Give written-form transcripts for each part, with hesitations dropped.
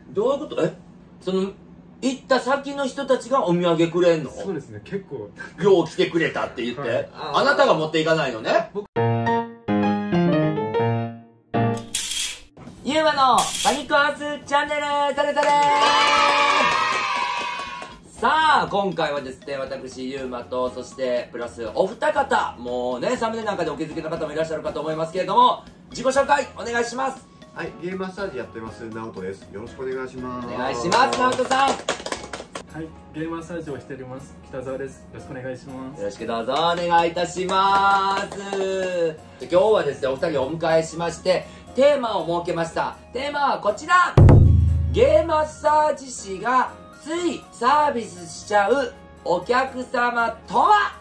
どういうこと？その行った先の人たちがお土産くれんの？ そうですね、結構よう来てくれたって言って、はい、あなたが持っていかないのね。ゆうまのパニックハウスチャンネルそれぞれ。さあ今回はですね、私ゆうまとそしてプラスお二方、もうねサムネなんかでお気づきの方もいらっしゃるかと思いますけれども、自己紹介お願いします。 はい、ゲームマッサージやってますナオトです。よろしくお願いします。 お願いします。ナオトさん。 はい、ゲームマッサージをしております北澤です。よろしくお願いします。 よろしくどうぞお願いいたします。今日はですね、お二人をお迎えしましてテーマを設けました。テーマはこちら。ゲームマッサージ師がついサービスしちゃうお客様とは。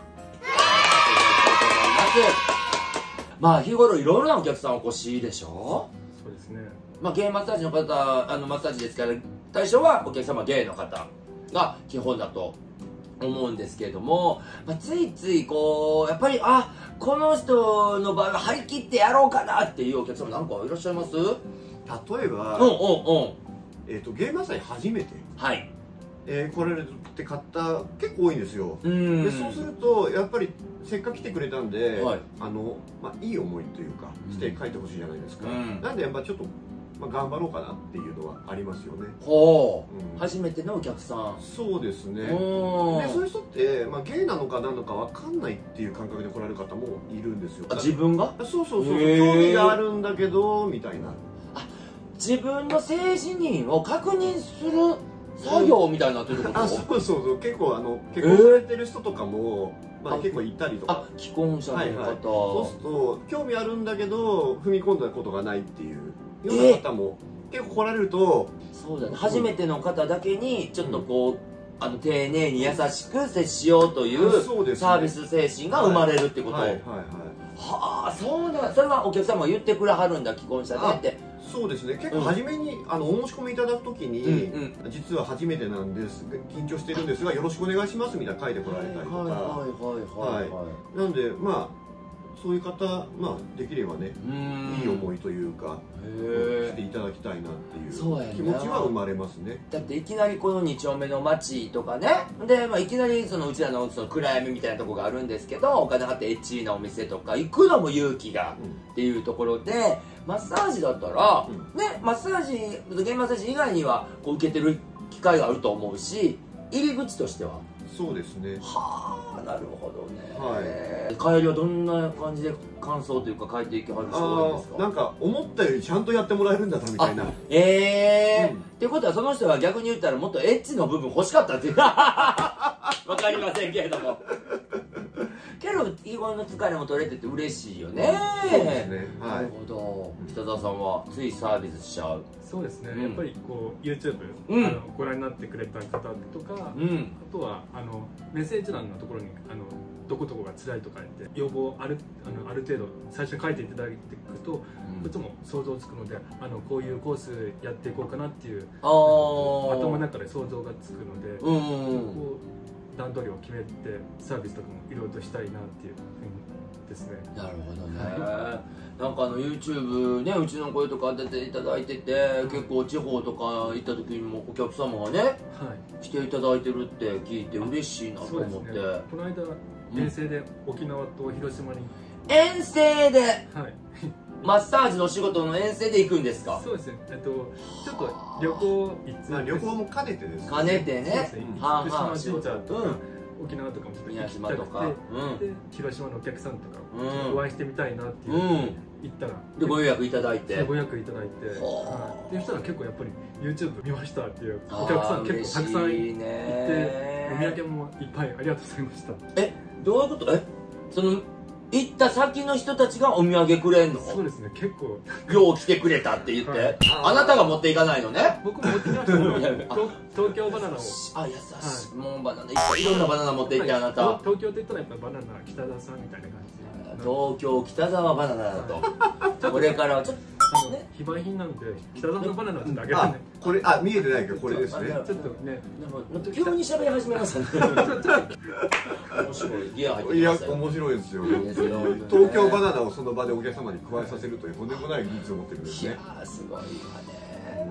まあ日頃いろいろなお客さんお越しでしょ。 そうですね。 まあゲームマッサージの方、マッサージですから対象はお客様ゲイの方が基本だと思うんですけれども、まあ、ついついこうやっぱりこの人の場合は張り切ってやろうかなっていうお客様なんかいらっしゃいます？例えば、ゲームマッサージ初めて、 はい、 来られて買った結構多いんですよ。でそうするとやっぱりせっかく来てくれたんで、はい、いい思いというかして帰ってほしいじゃないですか。なんでやっぱちょっと頑張ろうかなっていうのはありますよね。 ほう、初めてのお客さん。 そうですね。でそういう人って、ゲイなのか何のか分かんないっていう感覚で来られる方もいるんですよ。 自分が？ そう興味があるんだけどみたいな。 自分の性自認を確認する作業みたいになってること？ そう結構結婚されてる人とかも結構いたりとか。 既婚者の方。 そうすると興味あるんだけど踏み込んだことがないっていうような方も結構来られると、 そうだね、初めての方だけにちょっとこう、丁寧に優しく接しようというサービス精神が生まれるってこと。はあ、そうだ。それはお客様が言ってくれはるんだ、既婚者でって。 そうですね。結構初めにお申し込みいただくときに実は初めてなんです緊張してるんですがよろしくお願いしますみたいな書いてこられたりとか。なんでそういう方できればねいい思いというかしていただきたいなっていう気持ちは生まれますね。 だっていきなりこの2丁目の町とかねで、いきなりうちらの暗闇みたいなとこがあるんですけど、お金払ってエッチなお店とか行くのも勇気がっていうところで、マッサージだったらね、マッサージゲームマッサージ以外にはこう受けてる機会があると思うし、入り口としてはそうですね。 はあ、なるほどね。帰りはどんな感じで感想というか書いていきはる人多いんですか？ なんか思ったよりちゃんとやってもらえるんだなみたいな。 ってことはその人は逆に言ったらもっとエッチの部分欲しかったっていうわかりませんけれどもけど日頃の疲れも取れてて嬉しいよね。 そうですね。 なるほど。北澤さんはついサービスしちゃう？ そうですね。やっぱりこう YouTube ご覧になってくれた方とか、あとはメッセージ欄のところにどことこが辛いとか言って要望ある程度最初に書いていただいていくと、こっちも想像つくのでこういうコースやっていこうかなっていう頭の中で想像がつくので、こう段取りを決めてサービスとかもいろいろとしたいなっていうふうにですね。 なるほどね。なんかYouTube ね、うちの声とか出ていただいてて、結構地方とか行った時にもお客様がね、来ていただいてるって聞いて嬉しいなと思って。 この間遠征で沖縄と広島に遠征でマッサージの仕事の遠征で行くんですか？ そうですね。ちょっと旅行も兼ねてですね。 兼ねてね。 福島神社とか沖縄とかもちょっと行きたくて、で広島のお客さんとかお会いしてみたいなっていう言ったらでご予約いただいてご予約いただいて、でそしたら結構やっぱり YouTube 見ましたっていうお客さん結構たくさんいて、お土産もいっぱいありがとうございました。 どういうこと？その行った先の人たちがお土産くれんの？ そうですね。結構よう来てくれたって言って、あなたが持っていかないのね。 僕も持ってきました東京バナナを。 優しい。もうバナナいろんなバナナ持って行ってあなた。 東京って言ったらやっぱバナナ北澤さんみたいな感じ。 東京北沢バナナだと。これからちょっと非売品なので北澤のバナナはちょっとあげられない。 これ見えてないけどこれですね。 ちょっとね急に喋り始めましたね。面白いギア入ってきましたよ。 面白いですよ。東京バナナをその場でお客様に加えさせるというとんでもない技術を持ってるんですね。 いやすごいわね。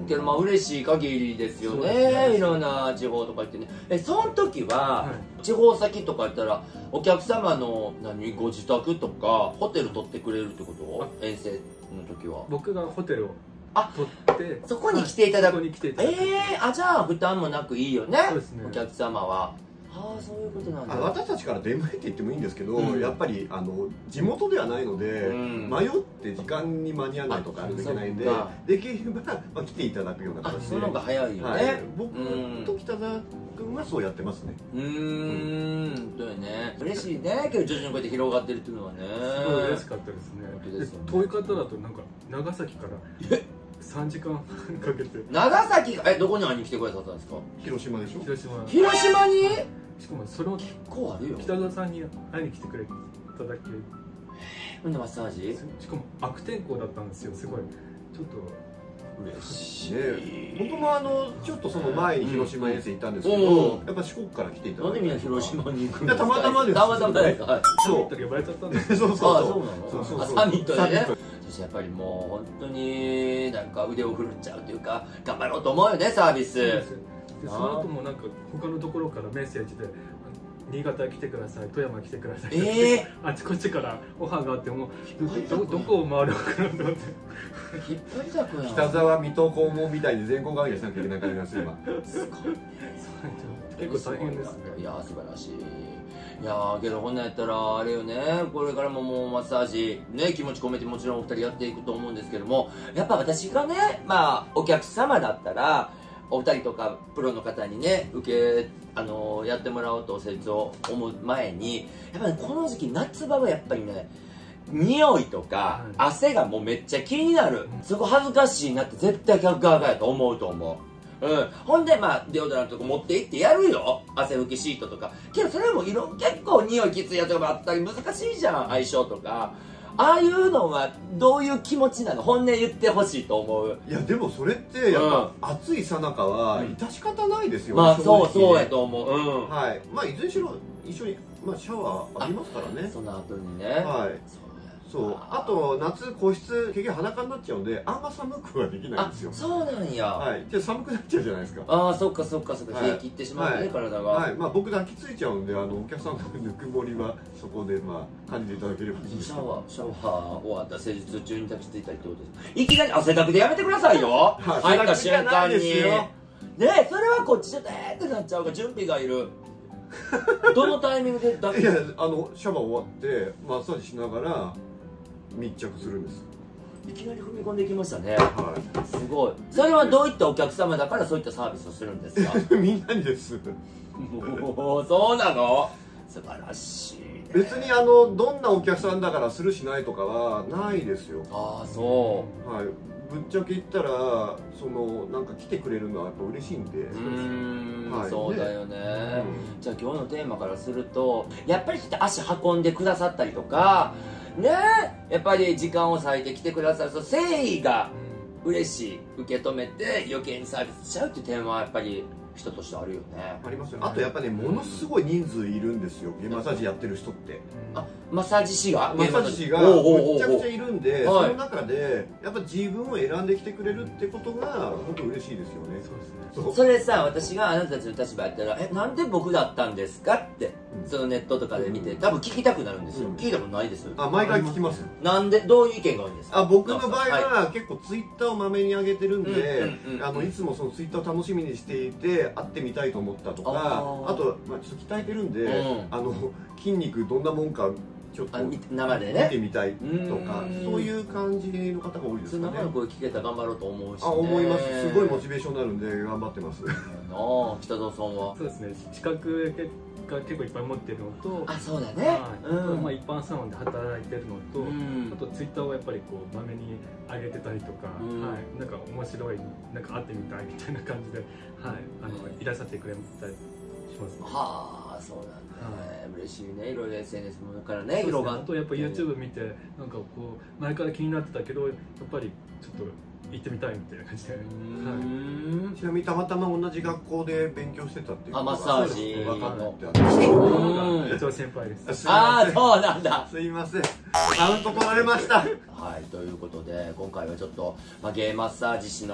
けどまあ嬉しい限りですよね。いろんな地方とか行ってね。その時は地方先とかやったらお客様のご自宅とかホテル取ってくれるってこと？遠征の時は僕がホテルを取ってそこに来ていただく。 じゃあ負担もなくいいよね、 そうですね、 お客様は。そういうことなんだ。 私たちから出前って言ってもいいんですけど、やっぱり地元ではないので、迷って時間に間に合わないとかあるといけないんで、できれば来ていただくような形で。 その方が早いよね。 僕と北澤君はそうやってますね。 そうよね。嬉しいね。けど徐々にこうやって広がってるっていうのはね、 すごい嬉しかったですね。遠い方だとなんか長崎から3時間かけて。 長崎どこに会いに来てくださったんですか？ 広島でしょ。 広島に。 しかもそれを結構あるよ。 北澤さんに会いに来てくれただけ。 マッサージ？ しかも悪天候だったんですよ。すごいちょっと嬉しい。 僕もちょっとその前に広島遠征行ったんですけど、やっぱ四国から来ていただいて。 なんでみんな広島に行くんですか？ たまたまです。 たまたまです。 そう呼ばれちゃったんです。 そうそうなの。サミットでね。そしてやっぱりもう本当になんか腕を振るっちゃうというか頑張ろうと思うよね、サービス。 その後もなんか他のところからメッセージで新潟来てください、富山来てください、あちこちからオファーがあってもどこを回るのかなと思って引っ張りだこや。 北沢水戸黄門みたいに全国会議しなきゃいけない感じがすればすごい。 結構大変ですね。 いや素晴らしい。いやけどこんなんやったらあれよね、これからももうマッサージね気持ち込めてもちろんお二人やっていくと思うんですけども、やっぱ私がねお客様だったらお二人とかプロの方にねやってもらおうと施術を思う前にやっぱり、この時期夏場はやっぱりね匂いとか汗がもうめっちゃ気になる、そこ恥ずかしいなって絶対客側やと思うと思う。ほんでデオドラントとか持って行ってやるよ、汗拭きシートとか。けどそれも結構匂いきついやつがあったり難しいじゃん、相性とか。ああいうのはどういう気持ちなの？本音言ってほしいと思う。 いやでもそれってやっぱ暑いさなかは致し方ないですよ。 そうやと思う。 はい。いずれにしろ一緒にシャワー浴びますからね。 その後にね。 はい。そう。あと夏個室結局裸になっちゃうんであんま寒くはできないんですよ。 そうなんや。 はい。じゃあ寒くなっちゃうじゃないですか。 そっか冷え切ってしまうね、体が。 はい。僕抱きついちゃうんでお客さんのぬくもりはそこで感じていただければ。 シャワー終わった施術中に抱きついたりってことです。いきなり汗だくでやめてくださいよ。入った瞬間に。ねそれはこっちでってなっちゃうから準備がいる。どのタイミングで抱き？ いやシャワー終わってマッサージしながら密着するんです。 いきなり踏み込んできましたね。すごい。それはどういったお客様だからそういったサービスをするんですか？ みんなにです。 もうそうなの？素晴らしい。 別にどんなお客さんだからするしないとかはないですよ。 そう。 はい。ぶっちゃけ言ったらなんか来てくれるのはやっぱ嬉しいんで。 そうだよね。じゃあ今日のテーマからするとやっぱり足運んでくださったりとかね、やっぱり時間を割いてきてくださる誠意が嬉しい、受け止めて余計にサービスしちゃうっていう点はやっぱり人としてあるよね。 ありますよ。あとやっぱねものすごい人数いるんですよ、マッサージやってる人って。 マッサージ師がむちゃくちゃいるんで、その中でやっぱ自分を選んできてくれるってことが本当嬉しいですよね。 それさ、私があなたたちの立場やったらなんで僕だったんですかってそのネットとかで見て多分聞きたくなるんですよ。聞いたことないです？ 毎回聞きます。 なんでどういう意見が多いんですか？ 僕の場合は結構ツイッターをまめに上げてるんで、いつもそのツイッターを楽しみにしていて会ってみたいと思ったとか、あとちょっと鍛えてるんで筋肉どんなもんかちょっと生でね見てみたいとか、そういう感じの方が多いですかね。 生の声聞けたら頑張ろうと思うしね。 思います。すごいモチベーションになるんで頑張ってます。 北澤さんは？ そうですね、資格が結構いっぱい持ってるのと、 そうだね、 一般サロンで働いてるのと、あとツイッターをやっぱりまめに上げてたりとか、なんか面白い、なんか会ってみたいみたいな感じで、いらっしゃってくれたりしますね。 そうなんだね。嬉しいね。いろいろ SNS もからね広がって。 あとやっぱ YouTube 見てなんか前から気になってたけどやっぱりちょっと行ってみたいみたいな感じで。 ちなみにたまたま同じ学校で勉強してたっていうマッサージ分かってあるんですけど。 一応先輩です。 そうなんだ。 すいません。マウント取られました。 ということで今回はちょっとゲイマッサージ師の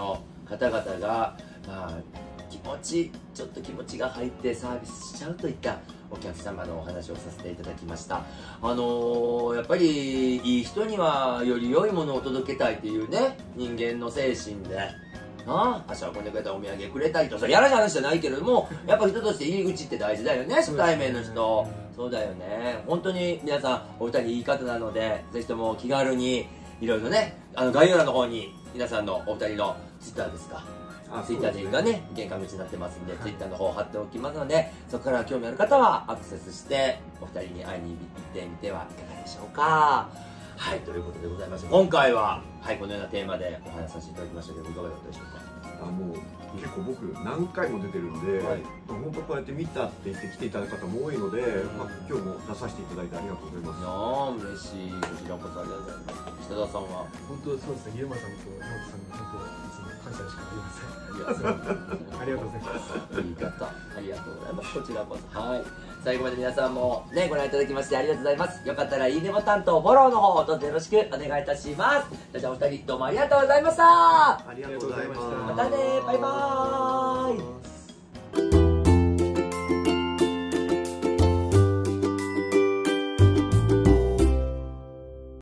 方々が、まあ、ちょっと気持ちが入ってサービスしちゃうといったお客様のお話をさせていただきました。やっぱりいい人にはより良いものを届けたいっていうね、人間の精神で足を運んでくれたりお土産くれたりと、それやらしい話じゃないけれども、やっぱ人として入り口って大事だよね、初対面の人。そうだよね。本当に皆さんお二人いい方なので、ぜひとも気軽にいろいろね、概要欄の方に皆さんのお二人のツイッターですか、ツイッターがね、玄関口になってますんで、ツイッターの方を貼っておきますので、そこから興味ある方はアクセスしてお二人に会いに行ってみてはいかがでしょうか。はい、ということでございまして、今回は、はい、このようなテーマでお話しさせていただきましたけど、いかがだったでしょうか。 もう結構僕何回も出てるんで、はい、本当こうやって見たって言って来ていただく方も多いので、今日も出させていただいてありがとうございます。 嬉しい。こちらこそありがとうございます。北田さんは本当そうですね、ゆうまさんと直人さんに本当いつも感謝しかありません。ありがとうございます。 いい方、ありがとうございます。こちらこそ。はい。最後まで皆さんもね、ご覧いただきましてありがとうございます。よかったらいいねボタンとフォローの方どうぞよろしくお願いいたします。それではお二人どうもありがとうございました。 ありがとうございました。 またね、バイバーイ。